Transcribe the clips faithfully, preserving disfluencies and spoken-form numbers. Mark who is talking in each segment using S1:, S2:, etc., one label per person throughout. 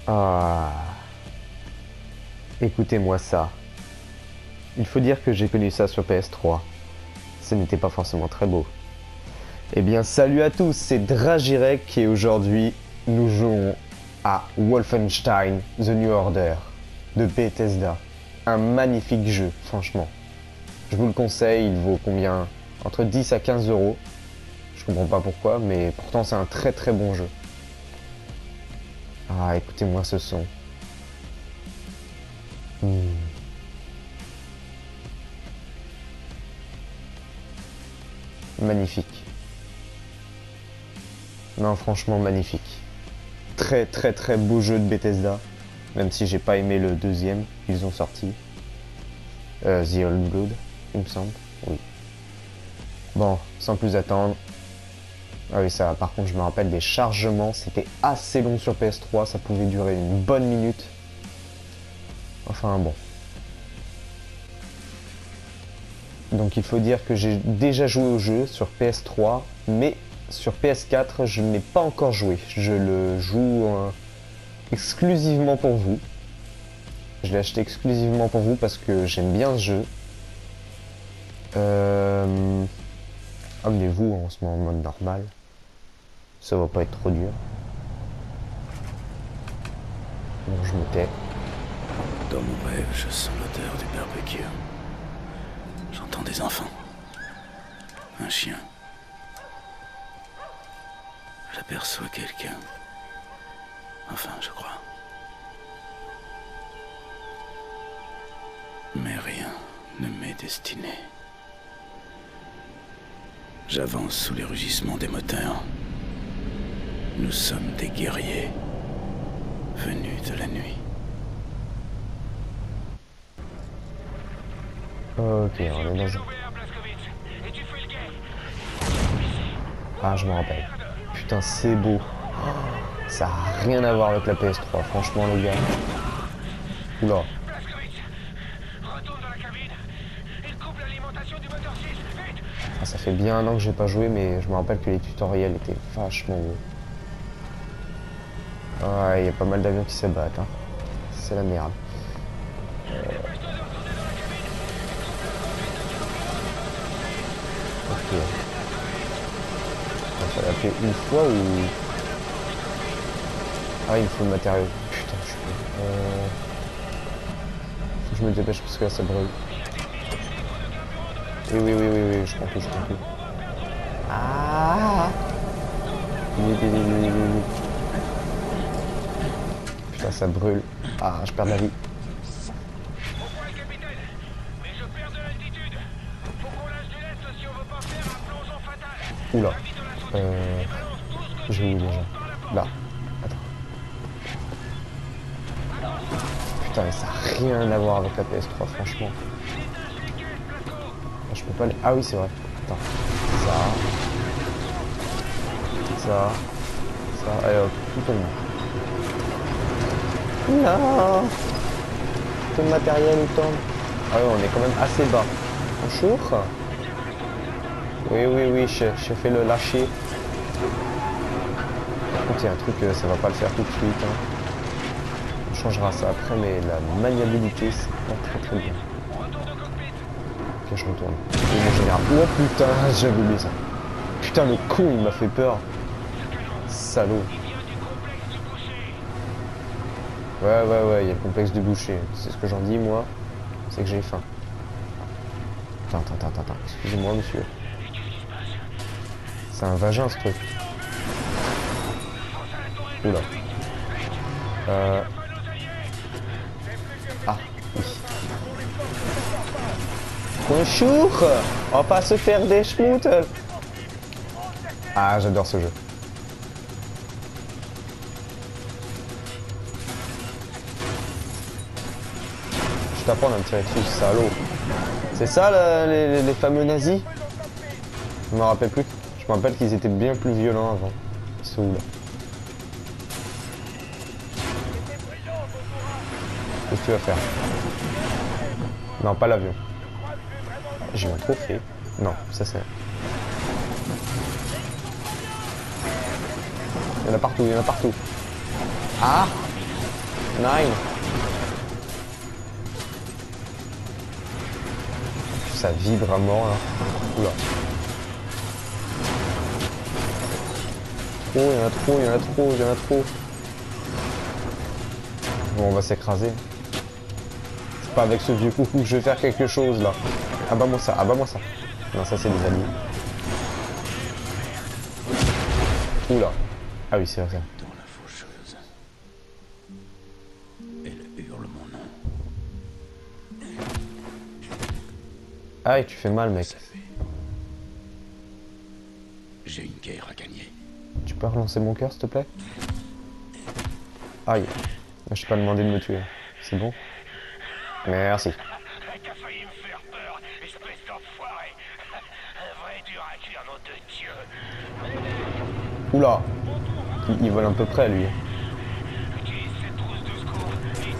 S1: Ah, écoutez-moi ça. Il faut dire que j'ai connu ça sur P S trois. Ce n'était pas forcément très beau. Eh bien, salut à tous, c'est Dragirek et aujourd'hui, nous jouons à Wolfenstein The New Order de Bethesda. Un magnifique jeu, franchement. Je vous le conseille, il vaut combien? Entre dix à quinze euros. Je comprends pas pourquoi, mais pourtant c'est un très très bon jeu. Ah, écoutez-moi ce son. Hmm. Magnifique. Non, franchement magnifique. Très très très beau jeu de Bethesda. Même si j'ai pas aimé le deuxième qu'ils ont sorti. Euh, The Old Blood, il me semble. Oui. Bon, sans plus attendre. Ah oui, ça, par contre, je me rappelle des chargements. C'était assez long sur P S trois. Ça pouvait durer une bonne minute. Enfin, bon. Donc, il faut dire que j'ai déjà joué au jeu sur P S trois. Mais sur P S quatre, je n'ai pas encore joué. Je le joue euh, exclusivement pour vous. Je l'ai acheté exclusivement pour vous parce que j'aime bien ce jeu. Euh... Amenez-vous, on se met en mode normal. Ça va pas être trop dur. Bon, je me tais.
S2: Dans mon rêve, je sens l'odeur du barbecue. J'entends des enfants. Un chien. J'aperçois quelqu'un. Enfin, je crois. Mais rien ne m'est destiné. J'avance sous les rugissements des moteurs. Nous sommes des guerriers venus de la nuit.
S1: Ok, on est dans un... Ah, je me rappelle. Putain, c'est beau. Oh, ça a rien à voir avec la P S trois, franchement, les gars. Oula. Ah, ça fait bien un an que j'ai pas joué, mais je me rappelle que les tutoriels étaient vachement beaux. Ah, il y a pas mal d'avions qui se battent, hein. C'est la merde. Euh... Ok. Il fallait appuyer une fois ou... Ah, il me faut le matériau. Putain, je suis... Euh... Faut que je me dépêche parce que là, ça brûle. Oui, oui, oui, oui, oui, je prends tout, je prends tout. Ah! Oui, oui, oui, oui, oui, oui. Putain, ça brûle. Ah, je perds ma vie. Oula. Euh... Je vais où déjà? Là. Attends. Putain, mais ça n'a rien à voir avec la P S trois, franchement. Je peux pas aller... Ah oui, c'est vrai. Attends. Ça. Ça. Ça. Allez hop, tout au monde. Non. Tout le matériel il tombe. Ah oui, on est quand même assez bas. Bonjour. Oui, oui, oui, je, je fais le lâcher. Par contre, il y a un truc, ça va pas le faire tout de suite. Hein. On changera ça après, mais la maniabilité, c'est pas très très bien. Ok, je retourne. Et mon général. Oh putain, j'avais oublié ça. Putain, le con, il m'a fait peur. Salaud. Ouais, ouais, ouais, il y a le complexe du boucher. C'est ce que j'en dis, moi. C'est que j'ai faim. Attends, attends, attends, attends. Excusez-moi, monsieur. C'est un vagin, ce truc. Oula. Euh... Ah, oui. Bonjour. On va pas se faire des schmoutels. Ah, j'adore ce jeu. Je t'apprends à me tirer dessus, salaud. C'est ça, le, les, les fameux nazis? Je me rappelle plus. Je me rappelle qu'ils étaient bien plus violents avant. Ils sont où, là? Qu'est-ce que tu vas faire? Non, pas l'avion. J'ai un trophée. Non, ça c'est... Il y en a partout, il y en a partout. Ah! Nine. Ça vibre à mort là. Oula. Trop, il y en a trop, il y en a trop, il y en a trop. Bon, on va s'écraser. C'est pas avec ce vieux coucou que je vais faire quelque chose là. Abat-moi ça, abat-moi ça. Non, ça c'est des alliés. Oula. Ah oui, c'est vrai.
S2: Dans la faucheuse. Elle hurle mon nom.
S1: Aïe, tu fais mal, mec.
S2: Ça fait. J'ai une guerre à gagner.
S1: Tu peux relancer mon cœur, s'il te plaît? Aïe. Je t'ai pas demandé de me tuer. C'est bon? Merci.
S3: T'as failli me faire peur, espèce d'enfoiré. Un vrai dur à cuire, nom de Dieu.
S1: Oula. Il, il vole un peu près, lui.
S3: Utilise cette trousse de secours, vite.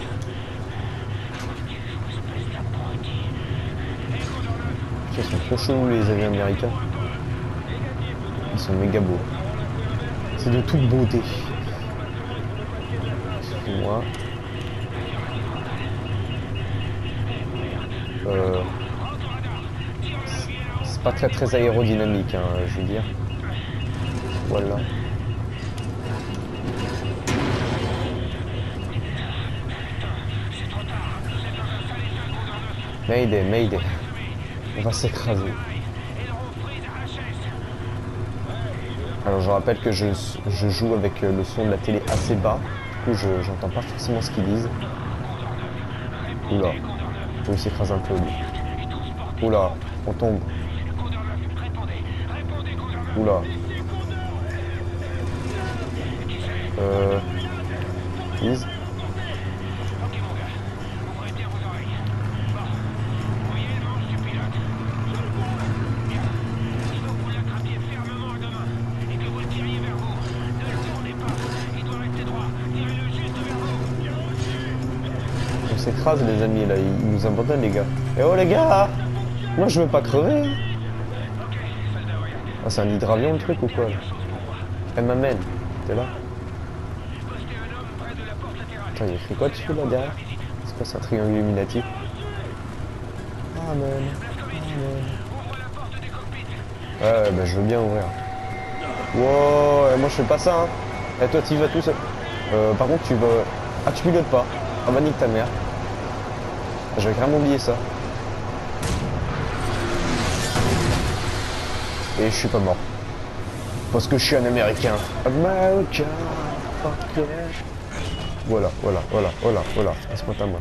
S3: Espèce d'apprenti.
S1: Ils sont trop chelous, les avions américains. Ils sont méga beaux. C'est de toute beauté. Excuse-moi. Euh, c'est pas très très aérodynamique, hein, je veux dire. Voilà. Mayday, Mayday. On va s'écraser. Alors je rappelle que je, je joue avec le son de la télé assez bas. Du coup je j'entends pas forcément ce qu'ils disent. Oula. Il s'écrase un peu lui. Oula, on tombe. Oula. Euh... Please. On s'écrase les amis là, ils nous abandonnent les gars. Eh oh les gars! Moi je veux pas crever. Ah c'est un hydravion le truc ou quoi là? Elle m'amène. T'es là? Attends, il y a écrit quoi dessus là derrière? C'est quoi, c'est un triangle illuminatif? Amen. Amen. Ouais, ouais, bah je veux bien ouvrir. Wow, et moi je fais pas ça hein. Et toi tu y vas tout seul. Euh, par contre tu vas... Ah tu pilotes pas. Ah bah nique ta mère. J'avais carrément oublié ça. Et je suis pas mort. Parce que je suis un américain. America, fuck yeah. Voilà, voilà, voilà, voilà, voilà. Laisse-moi ta moi.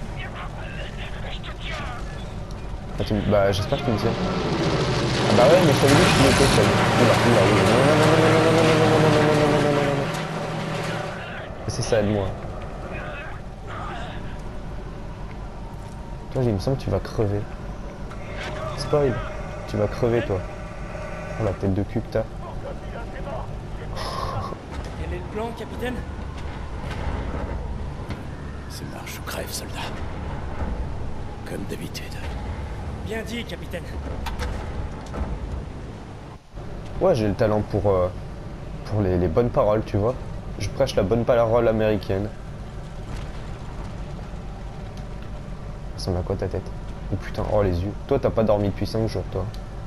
S1: Ah, tu... Bah j'espère que tu me tiens. Ah bah ouais mais je t'avais dit que je pilotais seul. Oula, oula, oula. Non, non, non, non, non, non, non, non, non, non, non, non, non, non, non, non. C'est ça, aide-moi. Toi, il me semble que tu vas crever. Spoil. Tu vas crever, toi. Oh, la tête de cul que t'as.
S4: Quel est le plan, capitaine?
S2: C'est marche ou crève, soldat. Comme d'habitude.
S4: Bien dit, capitaine.
S1: Ouais, j'ai le talent pour, euh, pour les, les bonnes paroles, tu vois. Je prêche la bonne parole américaine. Ça ressemble à quoi ta tête? Oh putain, oh les yeux. Toi, t'as pas dormi depuis cinq jours, toi.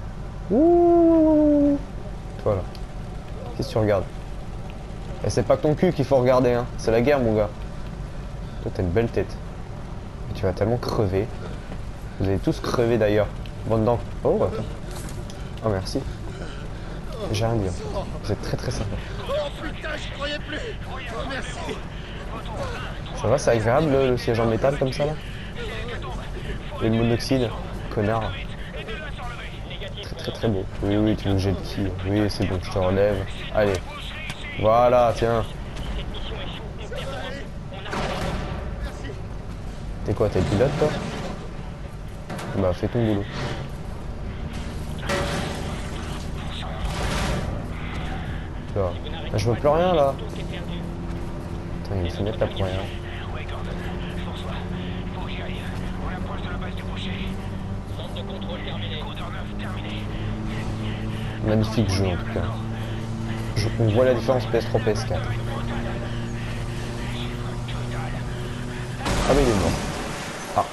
S1: Ouh. Toi là. Qu'est-ce que tu regardes? Et c'est pas que ton cul qu'il faut regarder, hein. C'est la guerre, mon gars. Toi, t'as une belle tête. Et tu vas tellement crever. Vous allez tous crever d'ailleurs. Bon dedans. Oh, attends. Oh, merci. J'ai rien dit. Hein. Vous êtes très très sympa.
S3: Oh putain, je croyais plus. Oh merci.
S1: Ça va, c'est agréable le, le siège en métal comme ça là? Et le monoxyde, connard. Très très très beau. Oui oui, tu veux que j'ai le qui? Oui, c'est bon, je te relève. Allez. Voilà, tiens. T'es quoi, t'es pilote toi? Bah fais ton boulot. Là. Je vois plus rien là. Attends, il y a une fenêtre là pour rien. Magnifique jeu en tout cas. Je, on voit la différence P S trois P S quatre. Ah mais il est mort. Ah.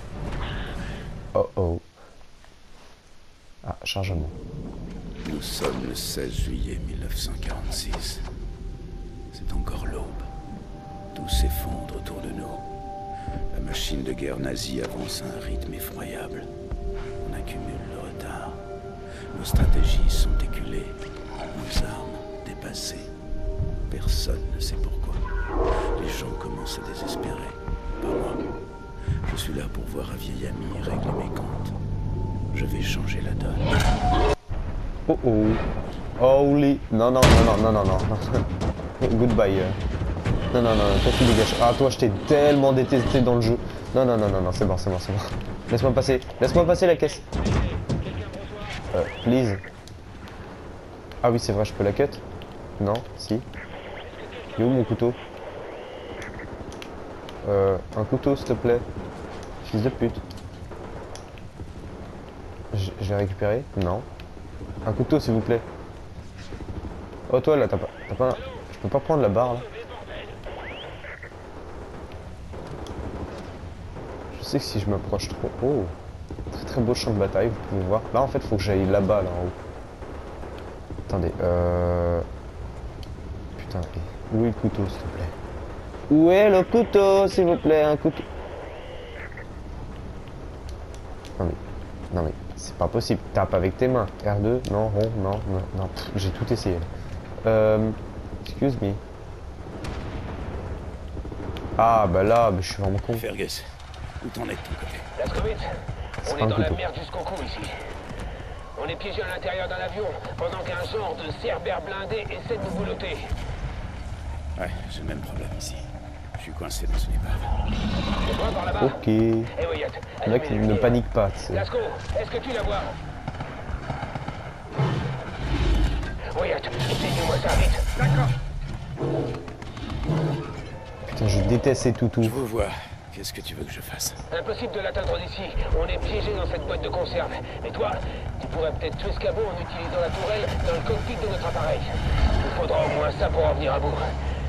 S1: Oh oh. Ah, chargement.
S2: Nous sommes le seize juillet mille neuf cent quarante-six. C'est encore l'aube. Tout s'effondre autour de nous. La machine de guerre nazie avance à un rythme effroyable. On accumule le retard. Nos stratégies sont éculées. Nos armes dépassées. Personne ne sait pourquoi. Les gens commencent à désespérer. Pas moi. Je suis là pour voir un vieil ami régler mes comptes. Je vais changer la donne.
S1: Oh oh. Holy. Non, non, non, non, non, non, non. Goodbye. Non, non, non, toi tu dégages. Ah, toi je t'ai tellement détesté dans le jeu. Non, non, non, non, non, c'est bon, c'est bon, c'est bon. Laisse-moi passer. Laisse-moi passer la caisse. Euh, please. Ah oui, c'est vrai, je peux la cut? Non, si. Il est où mon couteau? Euh, un couteau s'il te plaît. Fils de pute. Je je l'ai récupéré? Non. Un couteau s'il vous plaît. Oh toi là, t'as pas... T'as pas... Je peux pas prendre la barre là? Je sais que si je m'approche trop... Oh. Très très beau champ de bataille, vous pouvez voir. Là en fait, faut que j'aille là-bas, là en haut. Attendez, euh... Putain, où est le couteau s'il te plaît? Où est le couteau s'il vous plaît? Un couteau... Non mais... Non mais... C'est pas possible. Tape avec tes mains. R deux, non, rond, non, non, non. J'ai tout essayé. Euh... Excuse me. Ah bah là, bah, je suis vraiment con.
S2: Fergus, où t'en es de ton côté?
S3: Laskowitz,
S1: C'est
S3: on
S1: pas
S3: est
S1: un
S3: dans la
S1: couteau.
S3: merde jusqu'au cou ici. On est piégé à l'intérieur d'un avion pendant qu'un genre de cerbère blindé essaie de nous boulotter.
S2: Ouais, j'ai le même problème ici. Je suis coincé dans une épave.
S3: Tu vois par là-bas?
S1: Ok.
S3: Eh Wyatt,
S1: Le mec
S3: allume les
S1: ne
S3: lumières.
S1: panique pas, tu sais.
S3: Lasco, est-ce que tu la vois? Wyatt, dis-moi ça vite. D'accord.
S1: Putain, je déteste ces toutous.
S2: Je vous vois. Qu'est-ce que tu veux que je fasse?
S3: Impossible de l'atteindre d'ici. On est piégé dans cette boîte de conserve. Et toi, tu pourrais peut-être tuer ce cabot en utilisant la tourelle dans le cockpit de notre appareil. Il faudra au moins ça pour en venir à bout.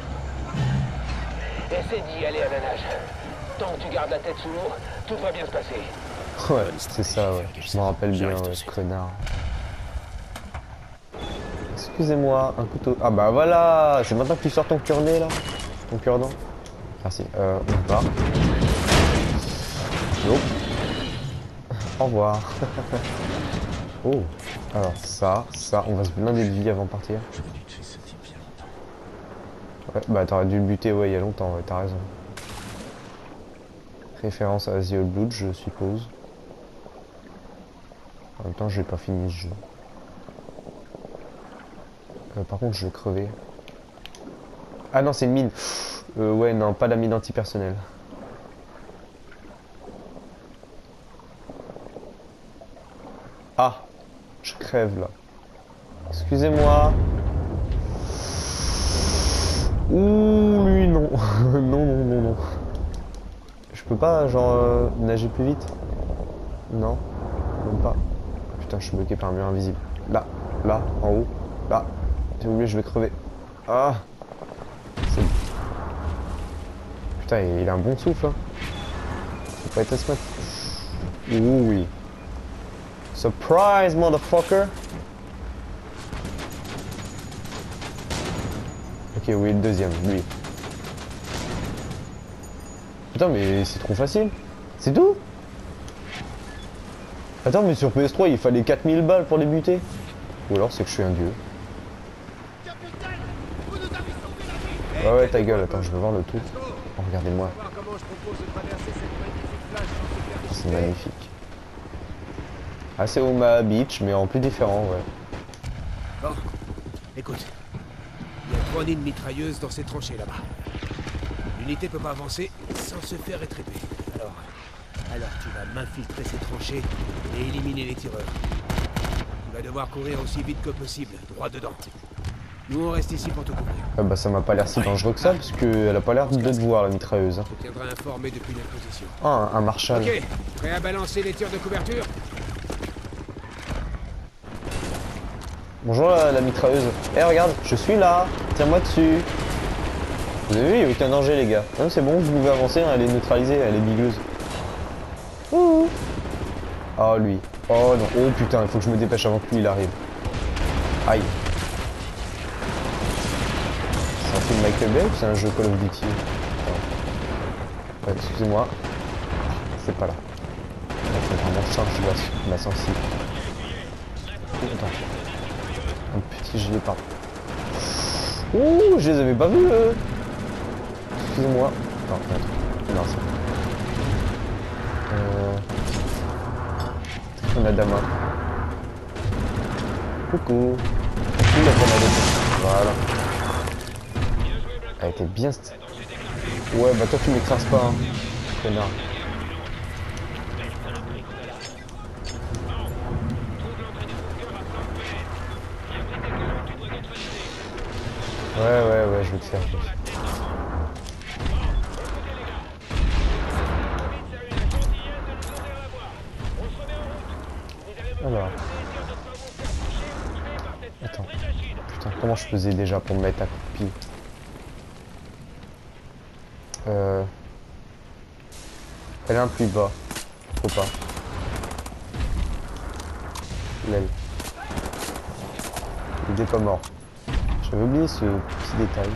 S3: Essaie d'y aller à la nage. Tant que tu gardes la tête sous l'eau, tout va bien se passer.
S1: Ouais, c'est ça, ouais. Je m'en rappelle bien, ouais, connard. Excusez-moi, un couteau. Ah bah voilà, c'est maintenant que tu sors ton cure-nez là. Ton cure-dent. Merci. Euh, on part. Nope. Au revoir. Oh. Alors ça, ça, on va se blinder de vie avant de partir.
S2: J'aurais dû tuer ce type il y a longtemps.
S1: Ouais, bah t'aurais dû le buter, ouais, il y a longtemps, ouais, t'as raison. Référence à The Old Blood, je suppose. En même temps, j'ai pas fini ce jeu. Euh, par contre, je vais crever. Ah non, c'est une mine. Euh, ouais, non, pas la mine antipersonnelle. Ah, je crève là. Excusez-moi. Ouh, lui, non. non, non, non, non. Je peux pas, genre, euh, nager plus vite? Non, même pas. Putain, je suis bloqué par un mur invisible. Là, là, en haut, là. Si vous voulez, je vais crever. Ah, c'est... Putain, il a un bon souffle, hein. C'est pas être smart. Ouh, oui. Surprise, motherfucker. Ok, oui, le deuxième, lui. Putain, mais c'est trop facile. C'est tout? Attends, mais sur P S trois, il fallait quatre mille balles pour les buter. Ou alors c'est que je suis un dieu. Ah ouais, ta gueule, attends, je veux voir le truc. Oh, regardez-moi. C'est magnifique. Ah, c'est Omaha Beach, mais en plus différent, ouais.
S5: Bon, écoute. Il y a trois lignes mitrailleuses dans ces tranchées là-bas. L'unité peut pas avancer sans se faire étriper. Alors, alors tu vas m'infiltrer ces tranchées et éliminer les tireurs. Tu vas devoir courir aussi vite que possible, droit dedans. Nous on reste ici pour te couvrir.
S1: Ah bah ça m'a pas l'air si dangereux que ça, parce qu'elle a pas l'air de te voir, la mitrailleuse. Hein.
S5: Je te tiendrai informé depuis la position.
S1: Ah, un, un Marshall.
S5: Ok, prêt à balancer les tirs de couverture?
S1: Bonjour la, la mitrailleuse. Eh regarde, je suis là. Tiens-moi dessus. Vous avez vu, il n'y a aucun danger les gars. Non, c'est bon, vous pouvez avancer, hein, elle est neutralisée, elle est bigleuse. Ouh. Oh lui. Oh non. Oh putain, il faut que je me dépêche avant que lui il arrive. Aïe. C'est un film Michael Bay ou c'est un jeu Call of Duty? Ouais, excusez-moi. C'est pas là. Il faut vraiment changer la, la sensible. Attends. Un petit gilet par. Ouh, je les avais pas vus eux. Excusez-moi. Non, attends. Non, c'est bon. Euh... On a Dama. Coucou. Coucou la grenade. Voilà. Elle était bien. Ouais, bah toi tu m'écrases pas, hein. Connard. Ouais, ouais, ouais, je vais te faire. Je vais te faire. Alors. Attends. Putain, comment je faisais déjà pour me mettre à coup de pied? Euh... Elle est un plus bas. Faut pas. L'aile. Il n'est pas mort. J'avais oublié ce petit détail.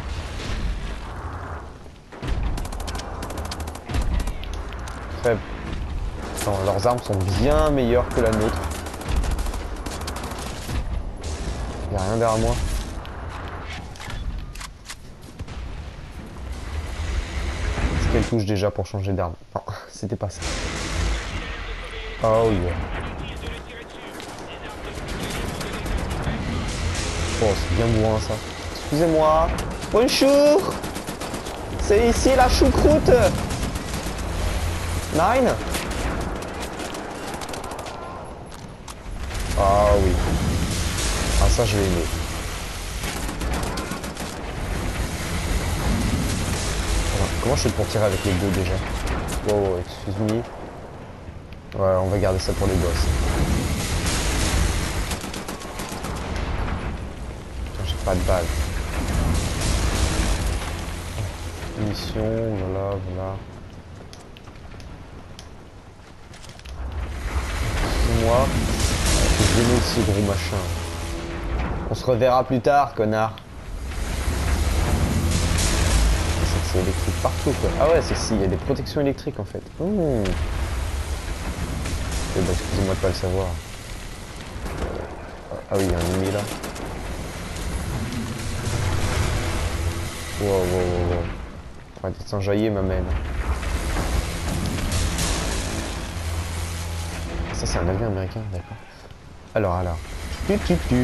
S1: Crève. Attends, leurs armes sont bien meilleures que la nôtre. Y'a rien derrière moi. C'est quelle touche déjà pour changer d'arme? Non, c'était pas ça. Oh yeah. Oh, c'est bien bourrin ça. Excusez-moi. Bonjour. C'est ici la choucroute. Nine. Ah oui. Ah ça je vais aimer. Alors, comment je fais pour tirer avec les deux déjà? Wow, wow, excuse-moi. Ouais, on va garder ça pour les boss. J'ai pas de balles. Munitions, voilà, voilà. Moi, je vais aussi gros machin. On se reverra plus tard, connard. C'est électrique partout quoi. Ah ouais, c'est si, il y a des protections électriques en fait. Mmh. Eh ben, excusez-moi de pas le savoir. Ah oui, il y a un ennemi là. Wow, wow, wow, wow. Arrête de s'enjailler, ma mène. Ça, c'est un avion américain, d'accord. Alors, alors. Tu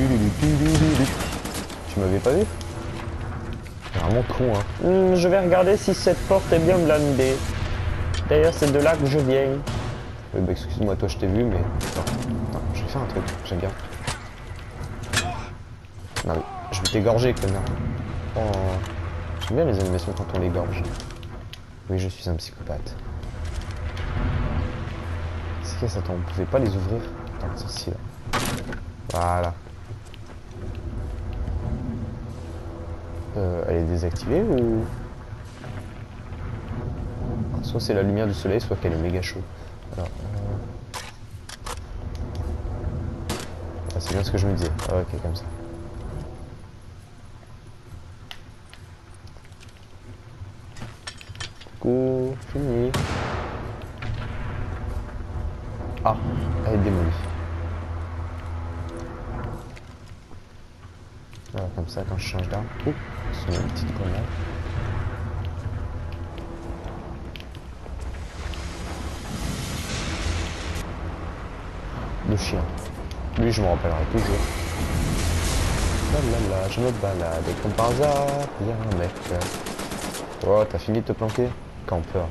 S1: m'avais pas vu? C'est vraiment con, hein. Mmh, je vais regarder si cette porte est bien blindée. D'ailleurs, c'est de là que je viens. Oui, bah, excuse-moi, toi, je t'ai vu, mais... Attends, attends, je vais faire un truc, j'aime bien. Non, mais je vais t'égorger, connard. Oh... J'aime bien les animations quand on l'égorge. Oui, je suis un psychopathe. C'est qu'est-ce que attends, on pouvait pas les ouvrir? Attends, c'est ici, là. Voilà. Euh, elle est désactivée ou... Soit c'est la lumière du soleil, soit qu'elle est méga chaude. Alors, euh... ah, c'est bien ce que je me disais. Ah, ok, comme ça. Coucou, fini. Ah, elle est démolie. Voilà, comme ça, quand je change d'arme. Ouh, c'est une petite grenade. Le chien. Lui, je me rappellerai toujours. Là là là, je me balade et comme par hasard, il y a un mec. Oh, t'as fini de te planquer? Campeur.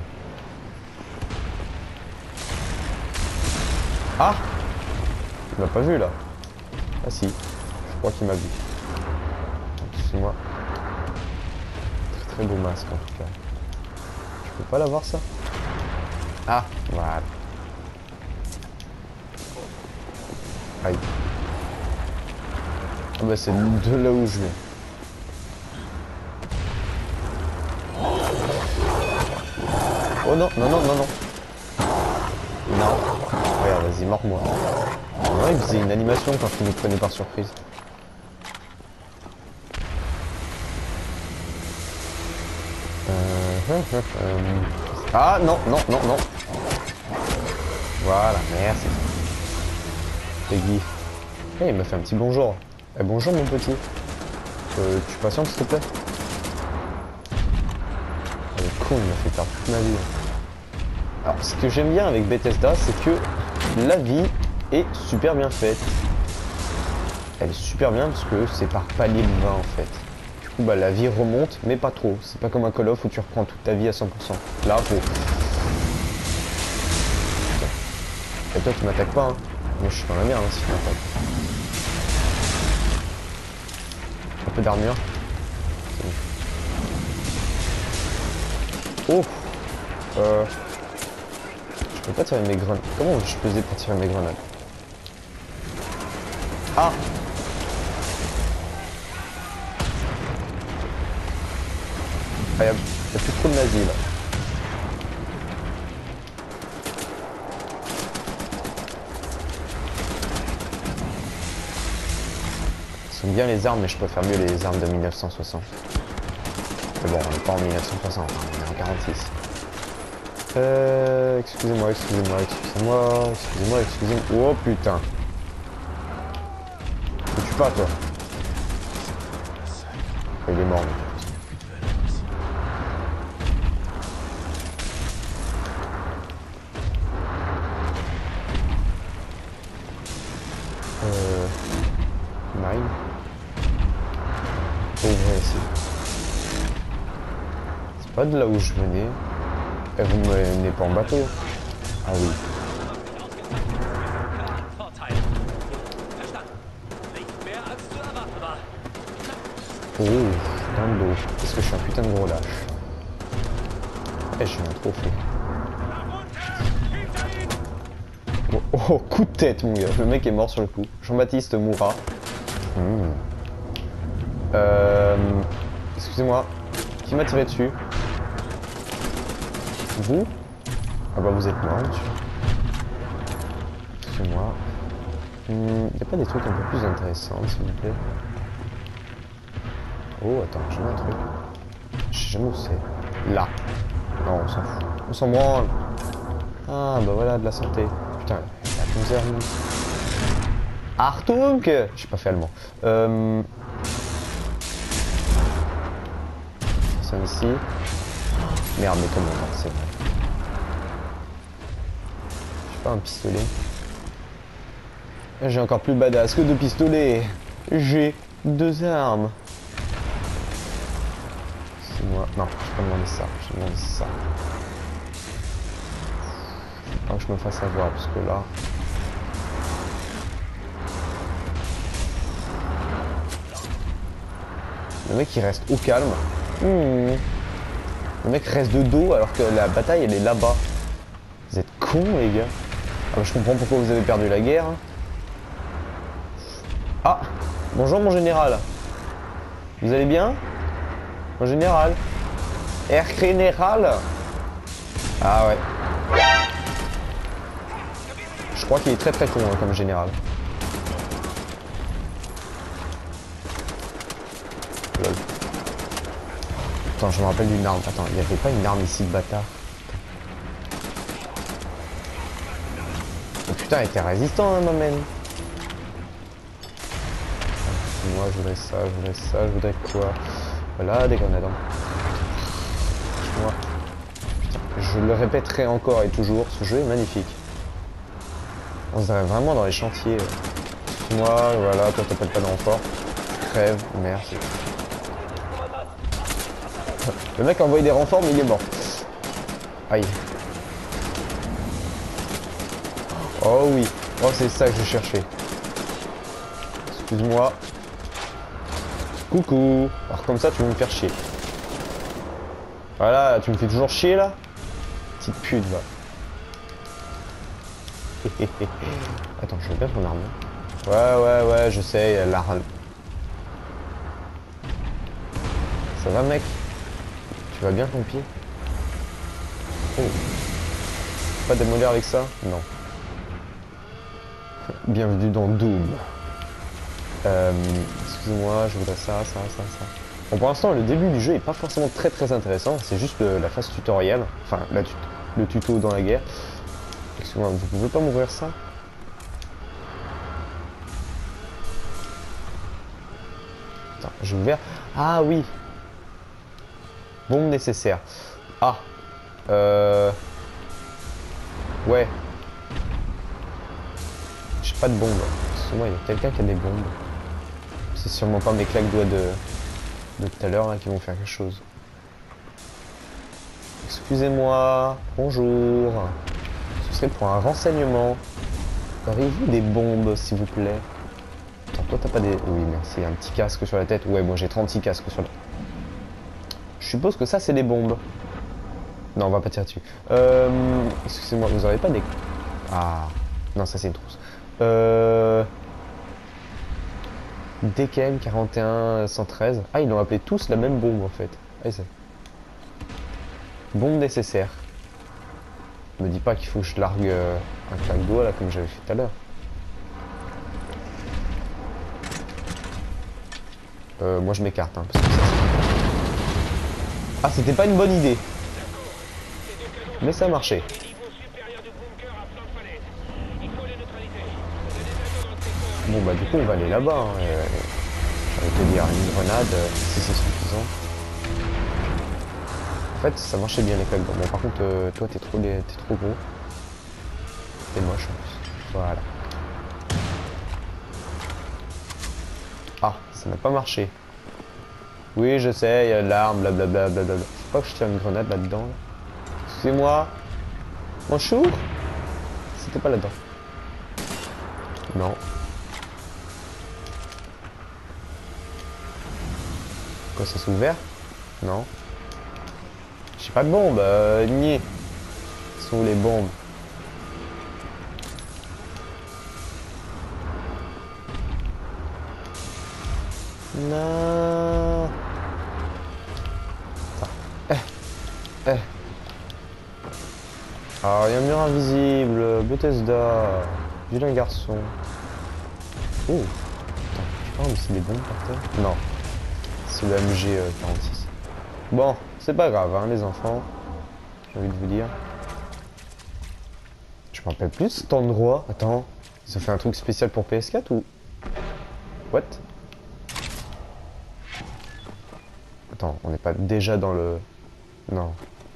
S1: Ah! Il m'a pas vu là. Ah si, je crois qu'il m'a vu. Excuse-moi. Très très beau masque en tout cas. Je peux pas l'avoir ça? Ah, voilà. Aïe. Ah bah c'est de là où je viens. Oh non, non, non, non, non. Non. Regarde, vas-y, mors-moi. Ouais, il faisait une animation quand il nous prenait par surprise. Euh, euh, ah non, non, non, non. Voilà, merci. Peggy. Hey, il m'a fait un petit bonjour. Eh, bonjour mon petit. Euh, tu patientes s'il te plaît? Oh, le con, il m'a fait perdre toute ma vie. Alors, ce que j'aime bien avec Bethesda, c'est que la vie est super bien faite. Elle est super bien parce que c'est par palier de vingt en fait. Du coup, bah, la vie remonte, mais pas trop. C'est pas comme un Call of où tu reprends toute ta vie à cent pour cent. Là, faut... Et toi, tu m'attaques pas, hein. Moi, je suis dans la merde hein, si tu m'attaques. Un peu d'armure. Oh euh... Je peux pas tirer mes grenades. Comment je faisais pour tirer mes grenades? Ah! Ah, y'a plus trop de nazis là. Ils sont bien les armes, mais je préfère mieux les armes de mille neuf cent soixante. Mais bon, on n'est pas en mille neuf cent soixante, hein, on est en quarante-six. Euh... Excusez-moi, excusez-moi, excusez-moi, excusez-moi, excusez-moi... Oh putain! Ne tue pas, toi! Oh, il est mort, mais... Euh... Mine. Ouvrir ici. C'est pas de là où je venais. Et vous me menez pas en bateau. Ah oui. Oh, dans le dos. Est-ce que je suis un putain de gros lâche? Eh, j'ai un trophée. Oh, oh, coup de tête, mon gars. Le mec est mort sur le coup. Jean-Baptiste mourra. Mmh. Euh... Excusez-moi. Qui m'a tiré dessus? Vous? Ah bah vous êtes mort, monsieur. Excusez-moi. Hmm, y a pas des trucs un peu plus intéressants, s'il vous plaît? Oh, attends, j'ai un truc. Je sais jamais où c'est. Là. Non, on s'en fout. On s'en branle. Ah, bah voilà, de la santé. Putain, la misère. Artung! J'ai pas fait allemand. Euh... Ça ici. Merde, mais comment c'est vrai. J'ai pas un pistolet. J'ai encore plus badass que deux pistolets. J'ai deux armes. C'est moi. Non, je vais pas demander ça. Je vais demander ça. Faut pas que je me fasse avoir parce que là. Le mec il reste au calme. Mmh. Le mec reste de dos alors que la bataille elle est là-bas. Vous êtes cons les gars. Ah bah, je comprends pourquoi vous avez perdu la guerre. Ah, bonjour mon général. Vous allez bien? Mon général. Air général. Ah ouais. Je crois qu'il est très très con hein, comme général. Lol. Attends, je me rappelle d'une arme. Attends, il n'y avait pas une arme ici de bâtard. Oh putain, elle était résistant, hein, ma mène. Moi, je voudrais ça, je voudrais ça, je voudrais quoi? Voilà, des grenades. Moi. Putain, je le répéterai encore et toujours, ce jeu est magnifique. On se dirait vraiment dans les chantiers. Moi, voilà, toi t'appelles pas de renfort. Crève, merci. Le mec a envoyé des renforts mais il est mort. Aïe. Oh oui. Oh c'est ça que je cherchais. Excuse-moi. Coucou. Alors comme ça tu veux me faire chier. Voilà, tu me fais toujours chier là. Petite pute va. Attends, je veux bien ton arme. Ouais ouais ouais je sais, l'arme. Ça va mec? Tu vas bien ton pied? Oh. Pas démolir avec ça? Non. Bienvenue dans Doom. Euh, Excusez-moi, je voudrais ça, ça, ça, ça. Bon, pour l'instant, le début du jeu est pas forcément très très intéressant. C'est juste le, la phase tutoriel. Enfin, la tu le tuto dans la guerre. Excusez-moi, vous pouvez pas m'ouvrir ça? Attends, j'ai ouvert. Ah oui. Bombe nécessaire. Ah. Euh... Ouais. J'ai pas de bombe. Excusez-moi, il y a quelqu'un qui a des bombes. C'est sûrement pas mes claques doigts de, de tout à l'heure qui vont faire quelque chose. Excusez-moi. Bonjour. Ce serait pour un renseignement. Auriez-vous des bombes, s'il vous plaît? Attends, toi t'as pas des... Oui, merci. Un petit casque sur la tête. Ouais, moi j'ai trente-six casques sur la... Je suppose que ça, c'est des bombes. Non, on va pas tirer dessus. Euh... Excusez-moi, vous aurez pas des... Ah... Non, ça c'est une trousse. Euh... D K M quarante et un cent treize. Ah, ils l'ont appelé tous la même bombe, en fait. Ah, c'est... Bombe nécessaire. Me dis pas qu'il faut que je largue euh, un claque doigt, là, comme j'avais fait tout à l'heure. Euh, moi, je m'écarte, hein, parce que ça... Ah, c'était pas une bonne idée. Mais ça a marché. Bon bah du coup on va aller là-bas. Hein. Euh, J'allais te dire une grenade euh, si c'est suffisant. En fait ça marchait bien les claques. Bon par contre euh, toi t'es trop, t'es trop gros. T'es moche en plus. Voilà. Ah ça n'a pas marché. Oui je sais, il y a l'arme, blablabla. Blablabla. Faut pas que je tire une grenade là-dedans. Là. Excusez-moi. Bonjour. C'était pas là-dedans. Non. Quoi, ça s'est ouvert? Non. J'ai pas de bombe, euh, nier. Ce sont les bombes. Non. Attends. Eh. Eh. Ah, il y a un mur invisible. Bethesda. Vilain garçon. Oh. Attends, je sais pas, mais c'est des bombes par terre? Non. C'est le M G quarante-six. Bon, c'est pas grave, hein, les enfants. J'ai envie de vous dire. Je me rappelle plus de cet endroit. Attends, ils ont fait un truc spécial pour P S quatre ou... What? Attends, on n'est pas déjà dans le... Non.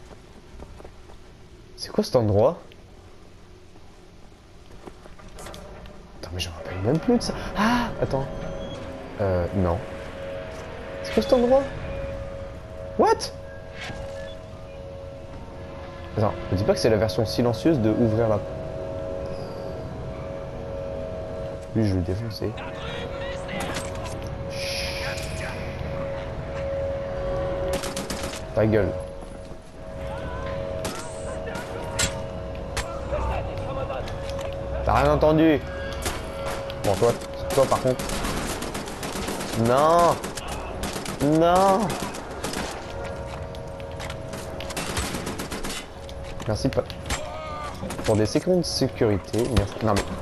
S1: C'est quoi cet endroit? Attends, mais je me rappelle même plus de ça. Ah, attends. Euh, non. C'est quoi cet endroit? What? Attends, ne dis pas que c'est la version silencieuse de ouvrir la... Lui, je vais le défoncer. Chut. Ta gueule. T'as rien entendu? Bon, toi, toi par contre. Non! Non! Merci pas. Pour des secondes de sécurité. Merci. Non mais.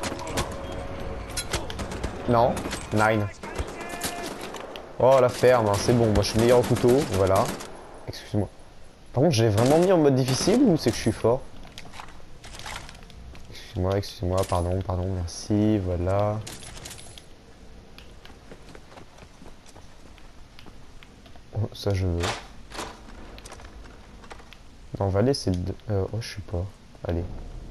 S1: Non. Nine. Oh la ferme, hein, c'est bon. Moi je suis meilleur au couteau. Voilà. Excuse-moi. Par contre, j'ai vraiment mis en mode difficile ou c'est que je suis fort? Excuse-moi, excuse-moi, pardon, pardon, merci. Voilà. Oh, ça je veux. Non, Valais c'est... De... Euh, oh, je sais pas. Allez.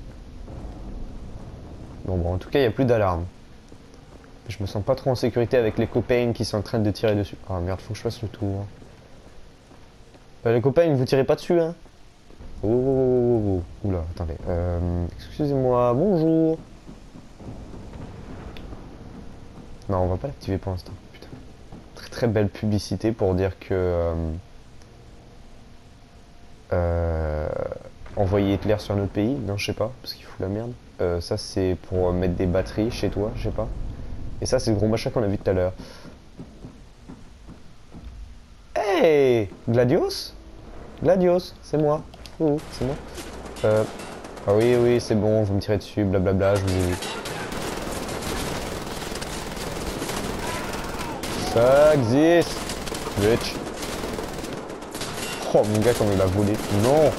S1: Bon, bon, en tout cas, il n'y a plus d'alarme. Je me sens pas trop en sécurité avec les copains qui sont en train de tirer dessus. Ah merde, faut que je fasse le tour. Euh, les copains, vous tirez pas dessus, hein? Oh, oh, oh, oh, oh. Oula, attendez. Euh, Excusez-moi, bonjour. Non, on va pas l'activer pour l'instant. Putain. Très très belle publicité pour dire que... Euh, euh, envoyer Hitler sur notre pays. Non, je sais pas, parce qu'il fout la merde. Euh, ça, c'est pour mettre des batteries chez toi, je sais pas. Et ça, c'est le gros machin qu'on a vu tout à l'heure. Hey, Gladios? Gladios, c'est moi. Oh, c'est moi. Euh... Ah oui, oui, c'est bon, vous me tirez dessus, blablabla, je vous ai vu. Ça existe. Bitch. Oh, mon gars, comme il a volé. Non.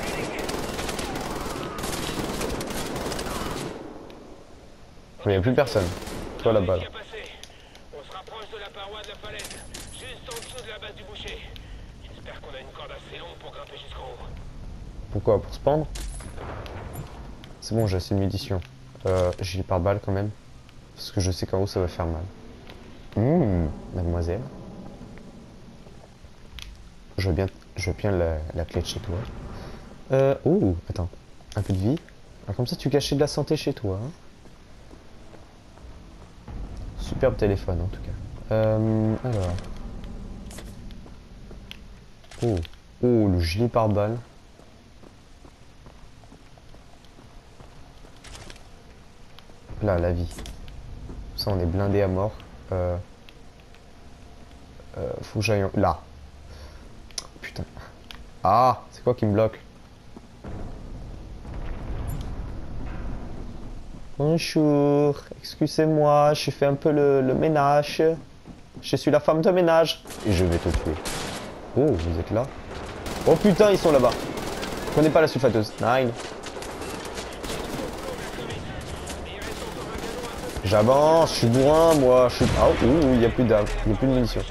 S1: Il n'y a plus personne. Toi là-bas. Là.
S3: On se rapproche de la paroi de la falaise, juste en dessous de la base du boucher. J'espère qu'on a une corde assez longue pour grimper jusqu'en haut.
S1: Pourquoi? Pour se pendre? C'est bon, j'ai assez de munitions. Euh, j'ai les pare-balles quand même. Parce que je sais qu'en haut ça va faire mal. Hum, mademoiselle. Je veux bien, je veux bien la, la clé de chez toi. Euh, ouh, attends. Un peu de vie. Alors, comme ça tu cachais de la santé chez toi. Hein. Superbe téléphone en tout cas. Euh, alors. Oh, oh, le gilet pare-balles. Là, la vie. Ça, on est blindé à mort. Euh... Euh, faut que j'aille... Là. Putain. Ah, c'est quoi qui me bloque? Bonjour. Excusez-moi, j'ai fait un peu le, le ménage. Je suis la femme de ménage. Et je vais te tuer. Oh, vous êtes là? Oh putain, ils sont là-bas. Prenez pas la sulfateuse. Nine. J'avance, je suis bourrin, moi, je suis... Ah, ouh, il n'y a plus d'armes, il n'y a plus de munitions.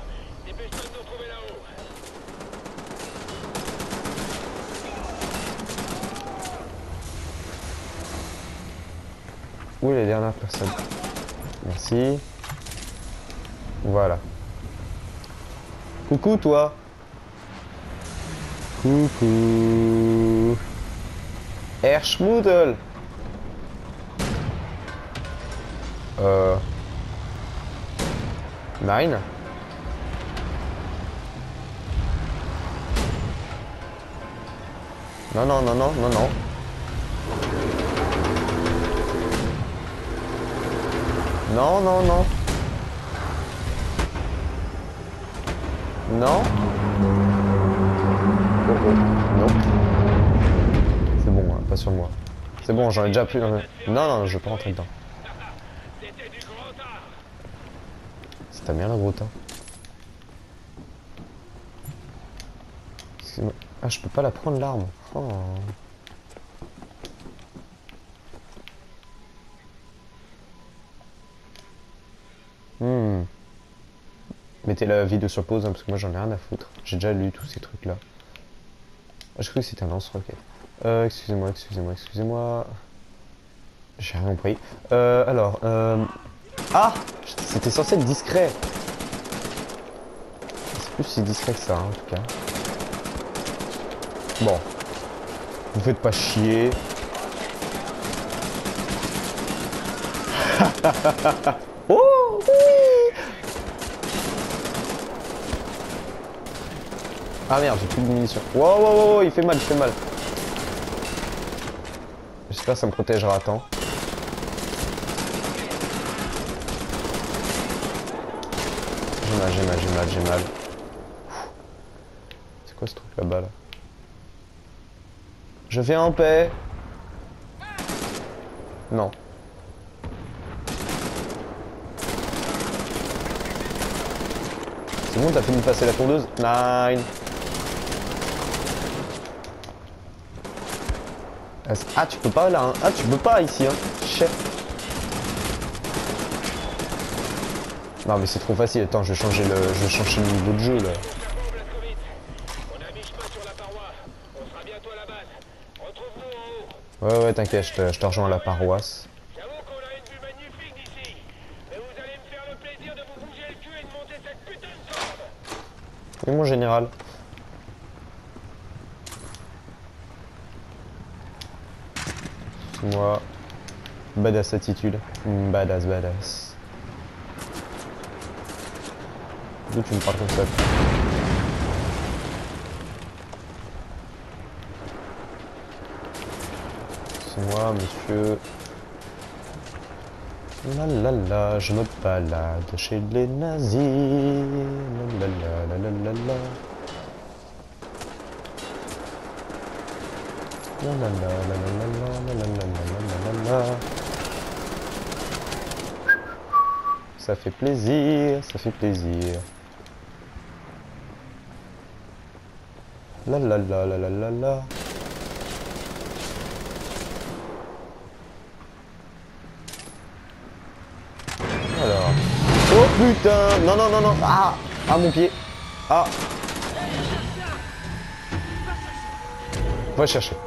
S1: Où est la dernière personne? Merci. Voilà. Coucou, toi. Coucou. Herschmoodle. Euh... Nine. Non, non, non, non, non, non. Non, non, non. Non. Oh, oh. Non. C'est bon, hein, pas sur moi. C'est bon, j'en ai déjà plus. Non, non, je vais pas rentrer dedans. C'est ta mère la gros tas. Ah, je peux pas la prendre l'arme. Oh. Hmm. Mettez la vidéo sur pause hein, parce que moi j'en ai rien à foutre. J'ai déjà lu tous ces trucs là. Ah, je crois que c'était un lance-roquette. Euh, excusez-moi, excusez-moi, excusez-moi. J'ai rien compris. Euh, alors, euh... Ah! C'était censé être discret. C'est plus si discret que ça, hein, en tout cas. Bon. Vous faites pas chier. Oh oui! Ah merde, j'ai plus de munitions. Wow, wow, wow, il fait mal, il fait mal. J'espère que ça me protégera à temps. J'ai mal, j'ai mal, j'ai mal, j'ai mal. C'est quoi ce truc là-bas là? Je viens en paix. Non. C'est bon, t'as fini de passer la tondeuse? Nine. Ah, tu peux pas là, hein. Ah, tu peux pas ici, hein. Chef. Non, mais c'est trop facile. Attends, je vais changer le, je vais changer le niveau de jeu là. Ouais, ouais, t'inquiète, je te, je te rejoins à la paroisse.
S3: J'avoue qu'on a une vue magnifique d'ici. Mais vous allez me faire le plaisir de vous bouger le cul et de monter cette putain de corde.
S1: Oui, mon général. Moi, badass attitude. Badass, badass. D'où tu me parles comme ça? C'est moi, monsieur. La la la, je me balade chez les nazis. La la la la la la la. La la la la la la la la la la la la. Ça fait plaisir, ça fait plaisir. La la la la la la la. Alors. Oh putain! Non non non non! Ah! Ah mon pied! Ah! Va chercher.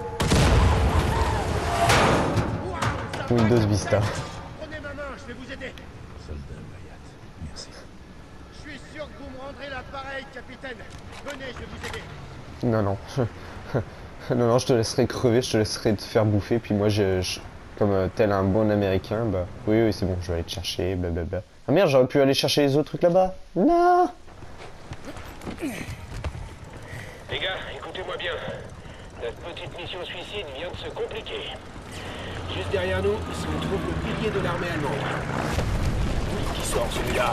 S1: Windows Vista.
S6: Prenez ma main, je vais vous aider.
S2: Soldat Wyatt, merci.
S6: Je suis sûr que vous me rendrez l'appareil, capitaine. Venez, je vais vous aider.
S1: Non non. Non non, je te laisserai crever, je te laisserai te faire bouffer, puis moi je... je- comme euh, tel un bon américain, bah... Oui oui c'est bon, je vais aller te chercher, blablabla. Ah merde, j'aurais pu aller chercher les autres trucs là-bas. Non!
S3: Les gars, écoutez-moi bien. Notre petite mission suicide vient de se compliquer. Juste derrière nous, se trouve le pilier de l'armée allemande. Qui sort celui-là?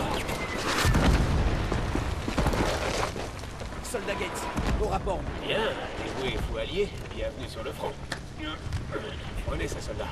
S5: Soldat Gates, au rapport.
S3: Bien, dévoué fou allié, bienvenue sur le front. Prenez ça, soldat.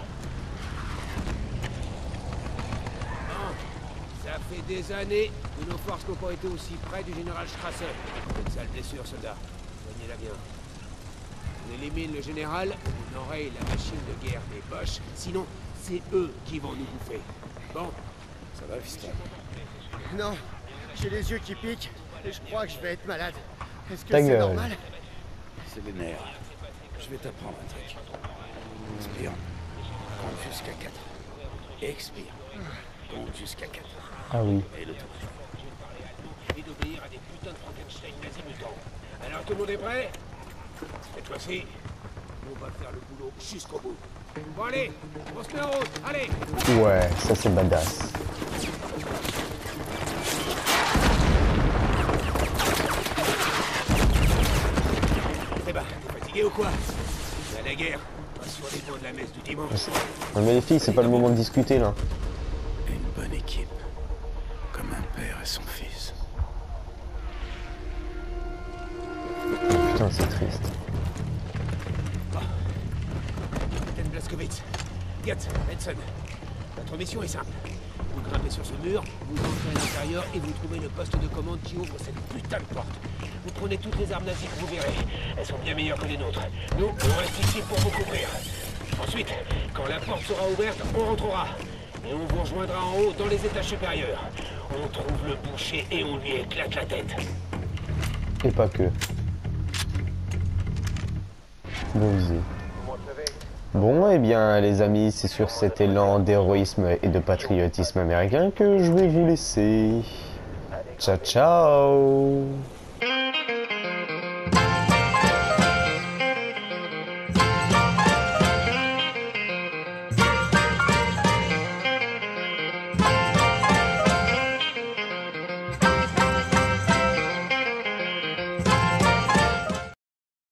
S5: Ça fait des années que nos forces n'ont pas été aussi près du général Strasser. Une sale blessure, soldat. Soignez-la bien. On élimine le général, on enraye la machine de guerre des Boches, sinon c'est eux qui vont nous bouffer. Bon,
S2: Ça va, Vista?
S6: Non, j'ai les yeux qui piquent et je crois que je vais être malade. Est-ce que
S1: Ta
S6: c'est
S1: gueule.
S6: normal?
S2: C'est les nerfs. Je vais t'apprendre un truc. Inspire. Compte jusqu'à quatre. Expire. Compte jusqu'à quatre.
S1: Ah oui.
S2: Et le tour.
S3: Et d'obéir à des putains de Frankenstein nazis mutants. Alors tout le monde est prêt? Cette fois-ci,
S5: on va faire le boulot jusqu'au bout. Bon allez, on se met en route, allez.
S1: Ouais, ça c'est badass.
S5: Eh ben, t'es fatigué ou quoi? C'est à la guerre, pas sur les bancs de la messe du dimanche.
S1: Non mais les filles, c'est pas le moment de discuter là.
S2: Une bonne équipe. Comme un père et son fils.
S1: Putain, c'est triste.
S5: Capitaine Blazkowicz, Gat, Benson, notre mission est simple. Vous grimpez sur ce mur, vous entrez à l'intérieur et vous trouvez le poste de commande qui ouvre cette putain de porte. Vous prenez toutes les armes nazies que vous verrez. Elles sont bien meilleures que les nôtres. Nous, on reste ici pour vous couvrir. Ensuite, quand la porte sera ouverte, on rentrera. Et on vous rejoindra en haut dans les étages supérieurs. On trouve le boucher et on lui éclate la tête.
S1: Et pas que. Bon visé. Bon, eh bien, les amis, c'est sur cet élan d'héroïsme et de patriotisme américain que je vais vous laisser. Ciao, ciao!